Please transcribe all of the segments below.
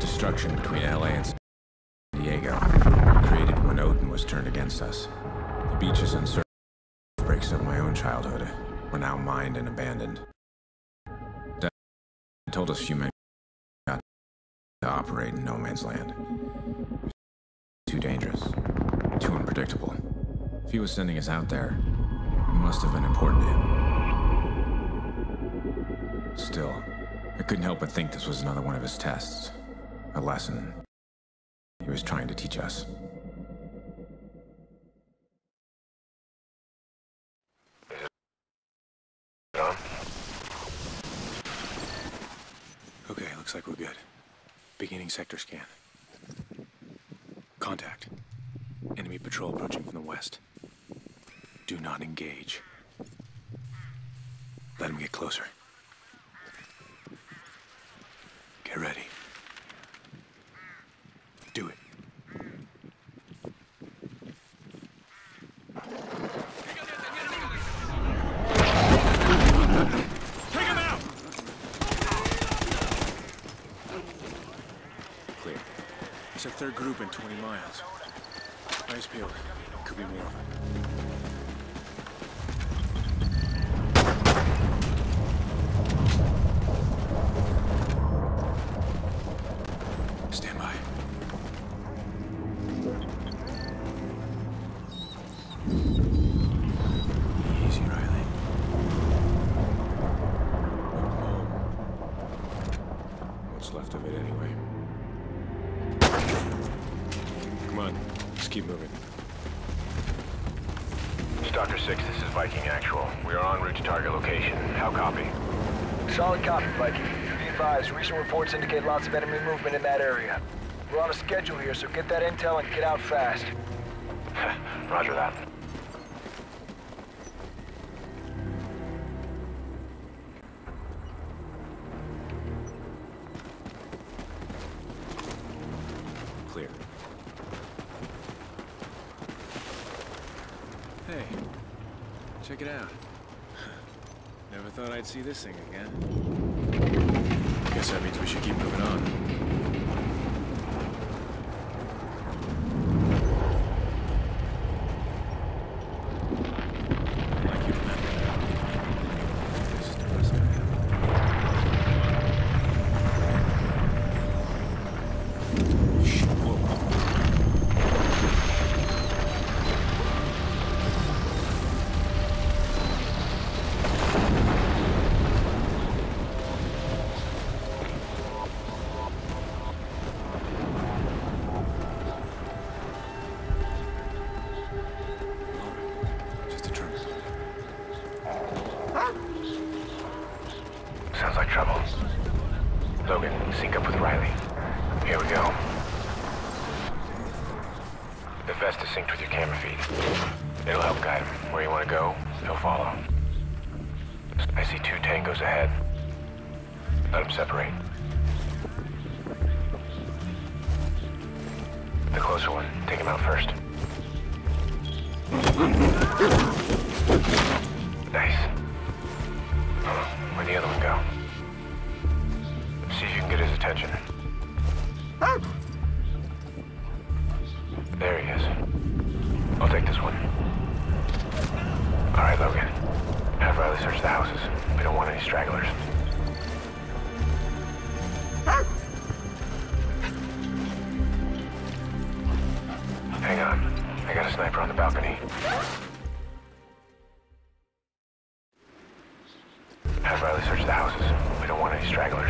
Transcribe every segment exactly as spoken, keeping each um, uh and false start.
destruction between L A and San Diego, created when Odin was turned against us. The beaches and surf breaks of my own childhood were now mined and abandoned. Dad told us few men got to operate in no man's land. It was too dangerous, too unpredictable. If he was sending us out there, it must have been important to him. Still, I couldn't help but think this was another one of his tests. A lesson he was trying to teach us. Okay, looks like we're good. Beginning sector scan. Contact. Enemy patrol approaching from the west. Do not engage. Let him get closer. Get ready. Do it. Take him out! Clear. It's a third group in twenty miles. Eyes peeled. Could be more. Stand by. Easy, Riley. Home. What's left of it anyway. Come on, let's keep moving. Doctor six, this is Viking Actual. We are en route to target location. How copy? Solid copy, Viking. Be advised, recent reports indicate lots of enemy movement in that area. We're on a schedule here, so get that intel and get out fast. Roger that. Clear. Hey, check it out. Never thought I'd see this thing again. Guess that means we should keep moving on. Like you remember that. This is the rest of it. Shit, whoa. Sounds like trouble. Logan, sync up with Riley. Here we go. The vest is synced with your camera feed. It'll help guide him. Where you want to go, he'll follow. I see two tangos ahead. Let them separate. The closer one, take him out first. Nice. Where'd the other one go? See if you can get his attention. There he is. I'll take this one. All right, Logan. Have Riley search the houses. We don't want any stragglers. Hang on. I got a sniper on the balcony. Have Riley search the houses. We don't want any stragglers.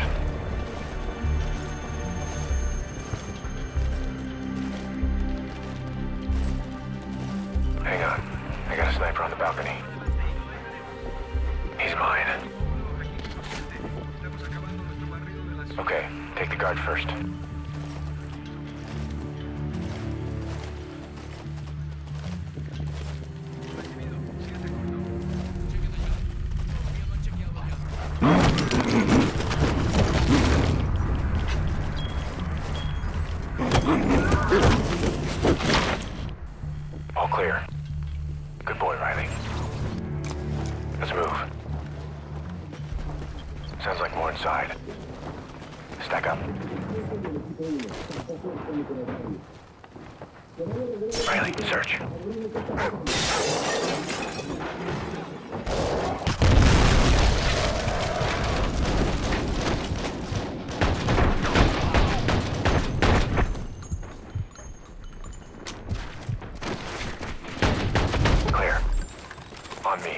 Hang on. I got a sniper on the balcony. He's mine. Okay, take the guard first. All clear. Good boy, Riley. Let's move. Sounds like more inside. Stack up. Riley, search. Clear. On me.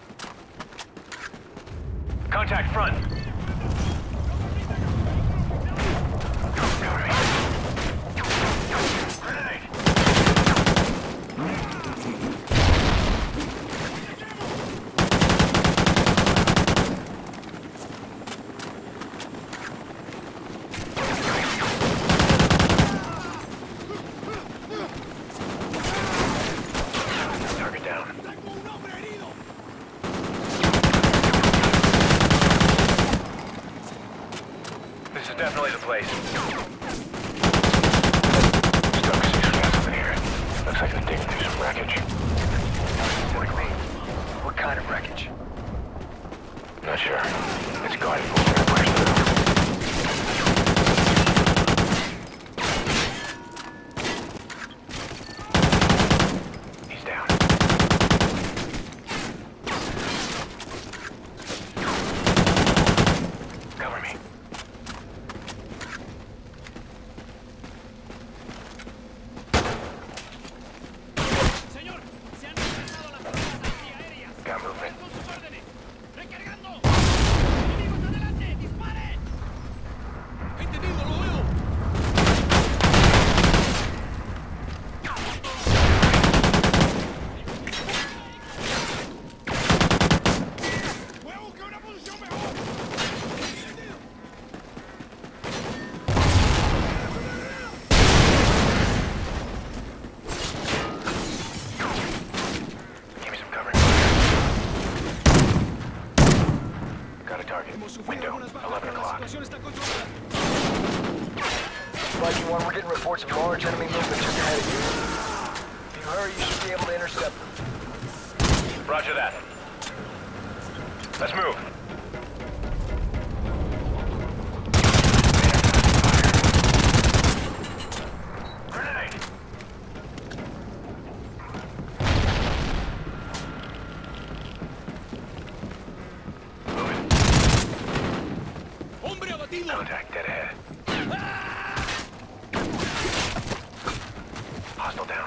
Contact front. Cover me. Grenade. Target down. This is definitely the place. Stuck six scraps in here. Looks like they're digging through some wreckage. What kind of wreckage? Not sure. It's guarded, but we're gonna push through. He's down. Cover me. Señor, se han regresado las fuerzas antiaéreas. Got movement. Con sus órdenes. ¡Recargando! ¡Enemigos adelante! ¡Disparen! ¡Entendido, lo veo! ¡Voy a buscar una posición mejor! ¡Entendido! Give me some cover. Got a target. Window. eleven o'clock. Viking one, we're getting reports of large enemy movement just ahead of you. If you hurry, you should be able to intercept them. Roger that. Let's move. Grenade! Moving. ¡Hombre abatido! Contact dead ahead. Hostile down.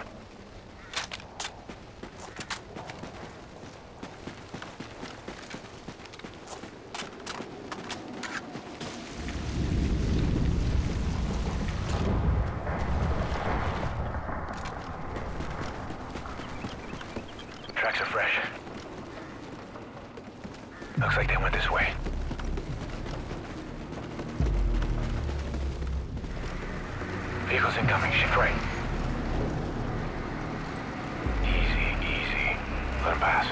Tracks are fresh. Looks like they went this way. Vehicles incoming, shift right. Easy, easy. Let them pass.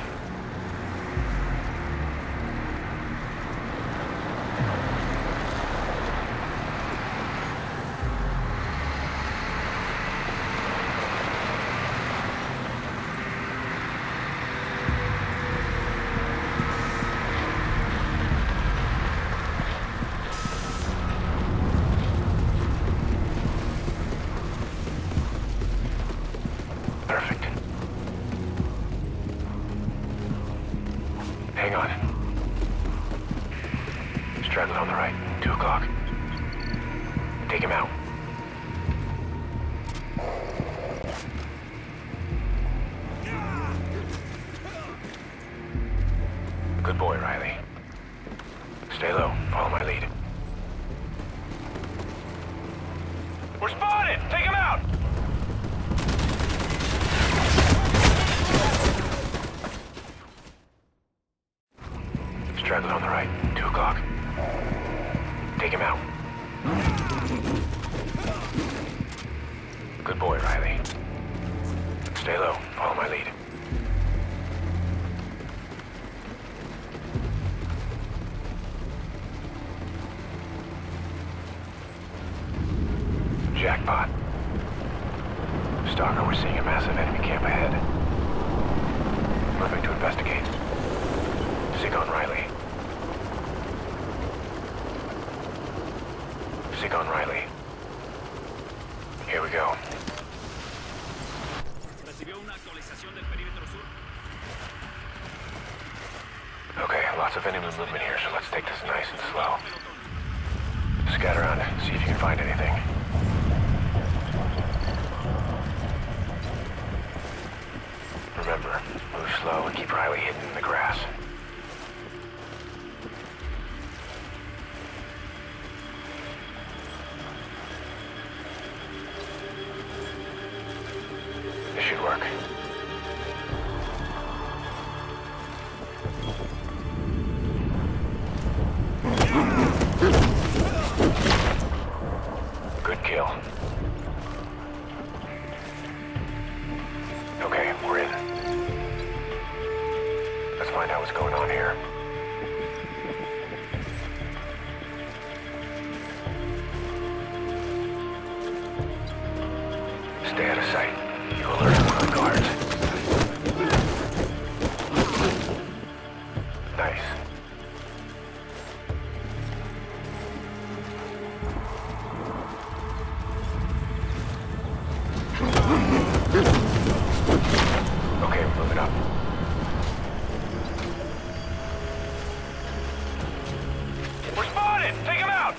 Perfect. Hang on. Straggler on the right. Two o'clock. Take him out. Good boy, Riley. Stay low. Follow my lead. We're spotted! Take him out! Straggler on the right. Two o'clock. Take him out. Good boy, Riley. Stay low. Follow my lead. Jackpot. Stalker, we're seeing a massive enemy camp ahead. Moving to investigate. Sig on Riley. sig on Riley. Here we go. Recibió una actualización del perímetro sur. Okay, lots of enemy movement here, so let's take this nice and slow. Scout around, see if you can find anything. Remember, move slow and keep Riley hidden in the grass. This should work. Good kill. Okay, we're in. Let's find out what's going on here. Stay out of sight. You alert one of the guards. Nice. Okay, we're moving up. We're spotted! Take him out!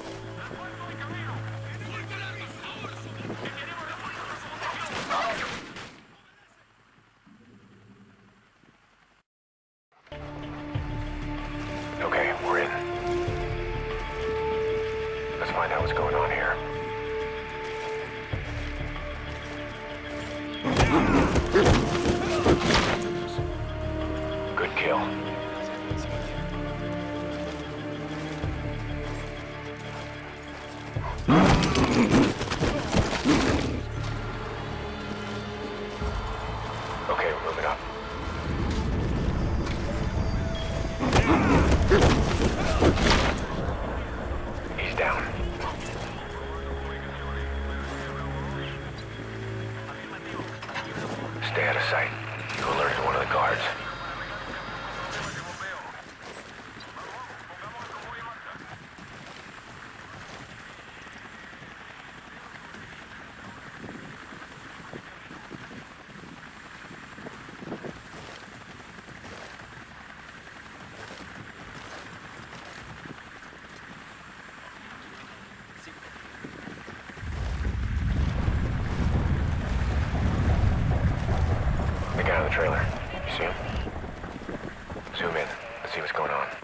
Okay, we're in. Let's find out what's going on here. Good kill. Okay, we're moving up. He's down. Stay out of sight. You alerted one of the guards. The guy on the trailer. You see him? Zoom in. Let's see what's going on.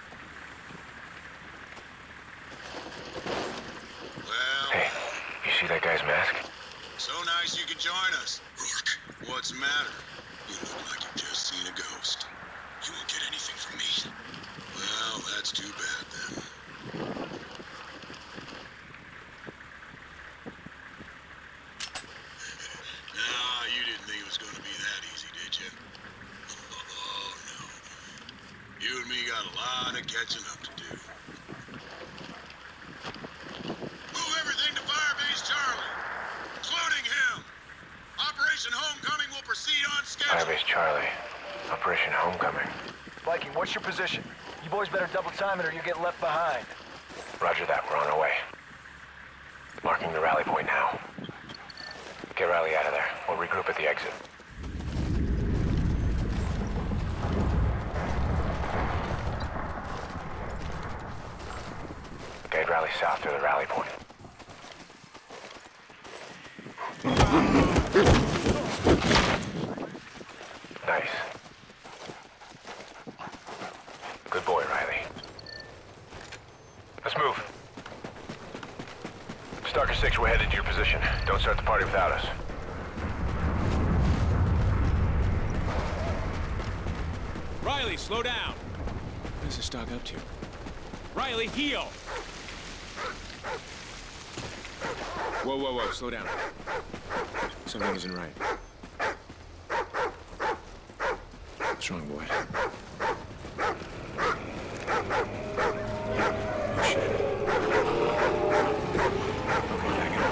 Well, Hey, you see that guy's mask? so nice you could join us. Rourke, what's the matter? You look like you've just seen a ghost. You won't get anything from me. Well, that's too bad then. Nah, you didn't think it was going to be that easy, did you? Oh, no. You and me got a lot of catching up to do. Move everything to Firebase Charlie, including him. Operation Homecoming will proceed on schedule. Firebase Charlie. Operation Homecoming. Viking, what's your position? You boys better double time it or you get left behind. Roger that. We're on our way. Marking the rally point now. Get Riley out of there. We'll regroup at the exit. Guide Riley south to the rally point. Nice. Good boy, Riley. Let's move. Stalker six, we're headed to your position. Don't start the party without us. Riley, slow down. What is this dog up to? Riley, heel. Whoa, whoa, whoa, slow down. Something isn't right. What's wrong, boy? Oh, shit. Okay, back it up.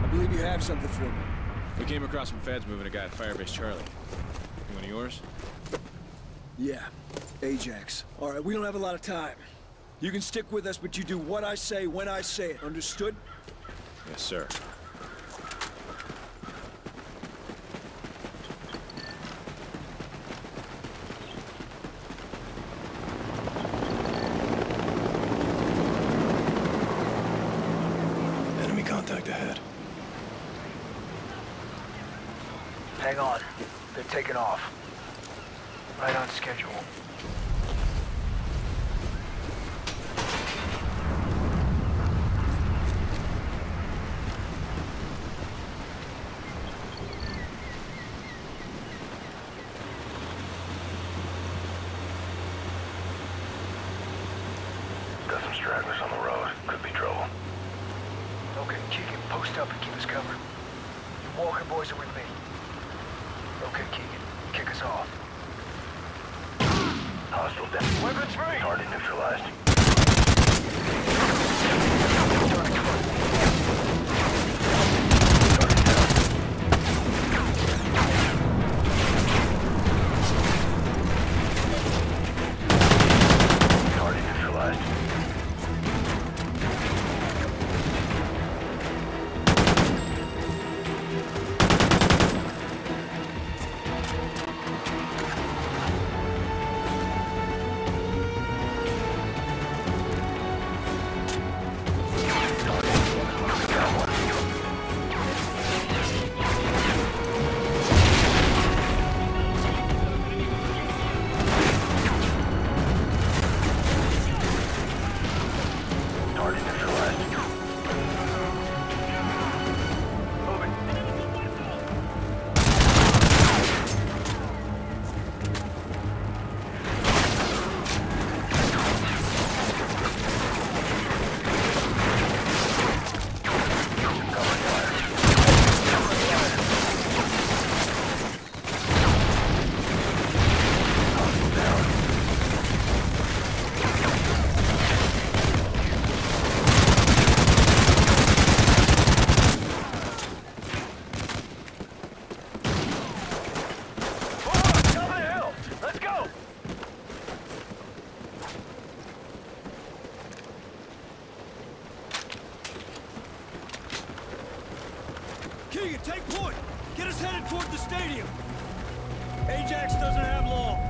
believe you have something for me. We came across some feds moving a guy at Firebase Charlie. One of yours? Yeah, Ajax. All right, we don't have a lot of time. You can stick with us, but you do what I say when I say it. Understood? Yes, sir. Enemy contact ahead. Hang on. They're taking off. Right on schedule. Got some stragglers on the road. Could be trouble. Okay, Keegan, post up and keep us covered. You Walker boys are with me. Okay, Keegan, kick us off. Hostile death. Weapons free! Target neutralized. Target front. Target down. Target neutralized. Target neutralized. Moving. Cover fire. Hostile down. Top of the hill! Let's go! Keegan, take point! Get us headed toward the stadium! Ajax doesn't have long.